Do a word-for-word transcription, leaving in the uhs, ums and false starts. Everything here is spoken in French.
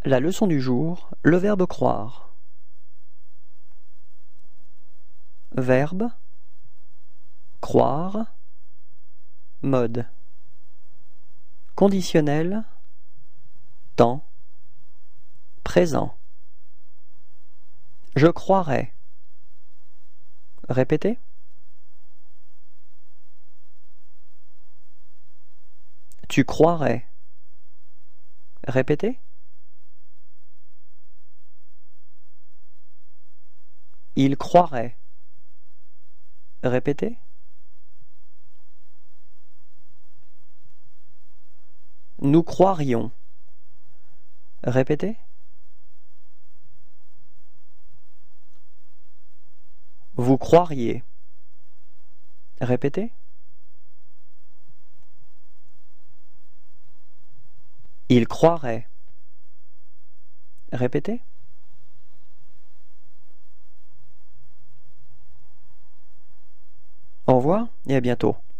La leçon du jour, le verbe croire. Verbe, croire, mode. Conditionnel, temps, présent. Je croirais. Répétez. Tu croirais. Répétez. Il croirait. Répétez. Nous croirions. Répétez. Vous croiriez. Répétez. Il croirait. Répétez. Au revoir et à bientôt.